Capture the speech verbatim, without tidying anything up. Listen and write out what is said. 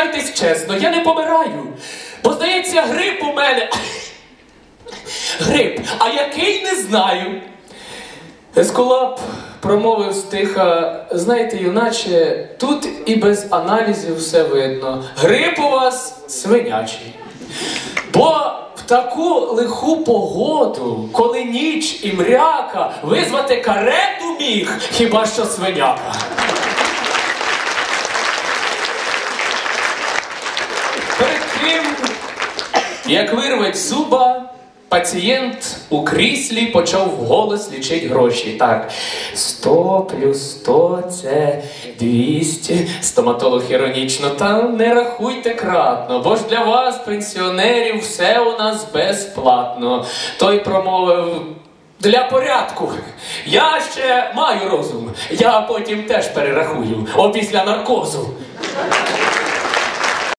Признайтесь чесно, я не помираю. Бо, здається, грип у мене. Грип, а який не знаю. Ескулап промовив стиха, знаєте, юначе, тут і без аналізів все видно. Грип у вас свинячий. Бо в таку лиху погоду, коли ніч і мряка, визвати карету міг, хіба що свиняка. Перед тим, як вирвать зуба, пацієнт у кріслі почав вголос лічить гроші. Так, сто плюс сто – це двісті. Стоматолог іронічно, та не рахуйте кратно, бо ж для вас, пенсіонерів, все у нас безплатно. Той промовив, для порядку. Я ще маю розум. Я потім теж перерахую, опісля наркозу.